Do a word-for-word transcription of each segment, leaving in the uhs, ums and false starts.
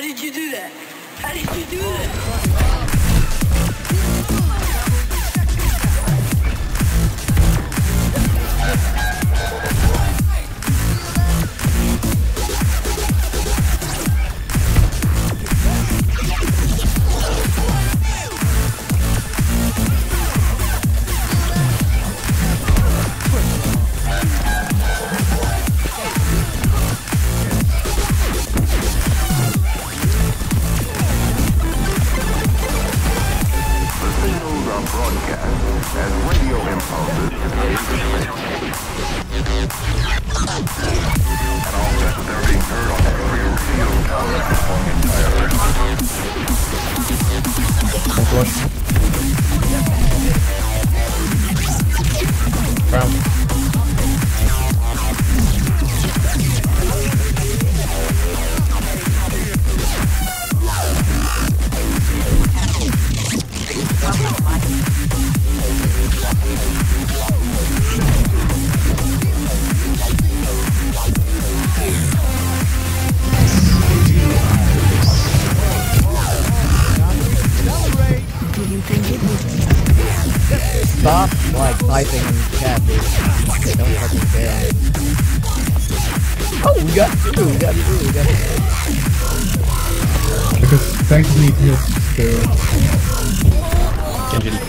did you do that? How did you do that? Stop, like, typing in the chat, dude. I don't fucking care. Oh, we got two, we got two, we got two. Because thankfully his skill. Engine.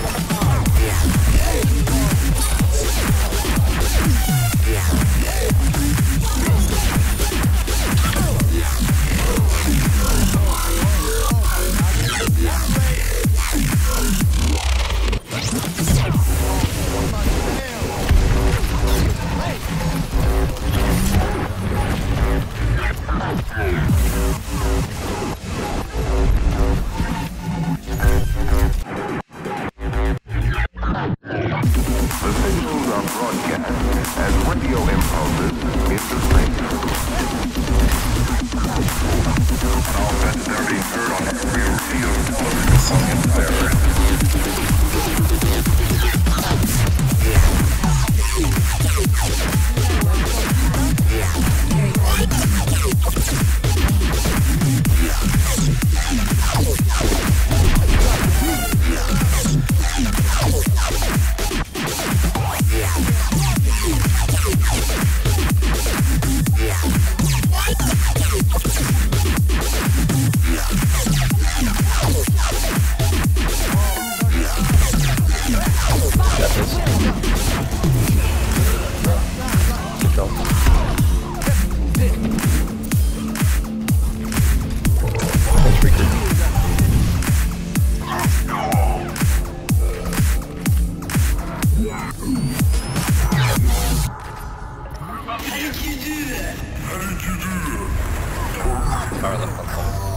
How did you do that? How did you do that?